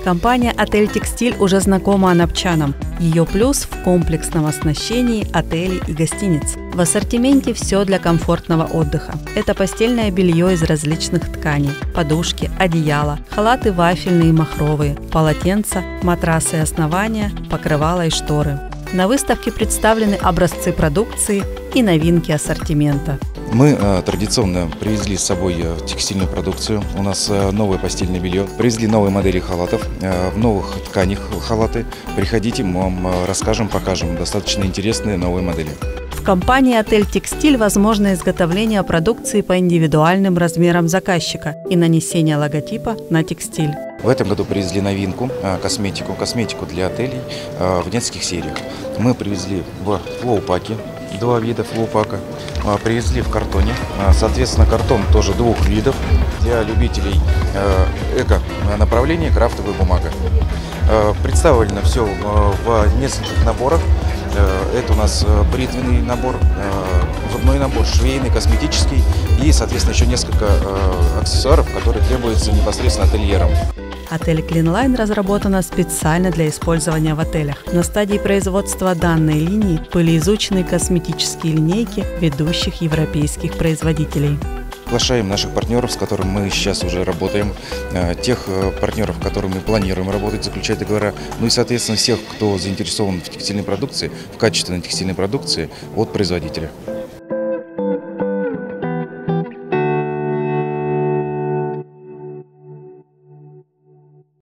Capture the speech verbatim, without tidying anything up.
Компания «Отель Текстиль» уже знакома анапчанам. Ее плюс в комплексном оснащении отелей и гостиниц. В ассортименте все для комфортного отдыха. Это постельное белье из различных тканей, подушки, одеяла, халаты вафельные и махровые, полотенца, матрасы и основания, покрывала и шторы. На выставке представлены образцы продукции и новинки ассортимента. Мы э, традиционно привезли с собой э, текстильную продукцию. У нас э, новое постельное белье. Привезли новые модели халатов, э, в новых тканях халаты. Приходите, мы вам э, расскажем, покажем достаточно интересные новые модели. В компании «Отель Текстиль» возможно изготовление продукции по индивидуальным размерам заказчика и нанесение логотипа на текстиль. В этом году привезли новинку, э, косметику, косметику для отелей э, в нескольких сериях. Мы привезли в флоу-паке, два вида флоу-пака. Привезли в картоне. Соответственно, картон тоже двух видов. Для любителей эко-направления крафтовая бумага. Представлено все в нескольких наборах. Это у нас бритвенный набор, зубной набор, швейный, косметический и, соответственно, еще несколько аксессуаров, которые требуются непосредственно ательерам. Отель Клинлайн разработана специально для использования в отелях. На стадии производства данной линии были изучены косметические линейки ведущих европейских производителей. Приглашаем наших партнеров, с которыми мы сейчас уже работаем, тех партнеров, с которыми мы планируем работать, заключать договора, ну и, соответственно, всех, кто заинтересован в текстильной продукции, в качественной текстильной продукции от производителя.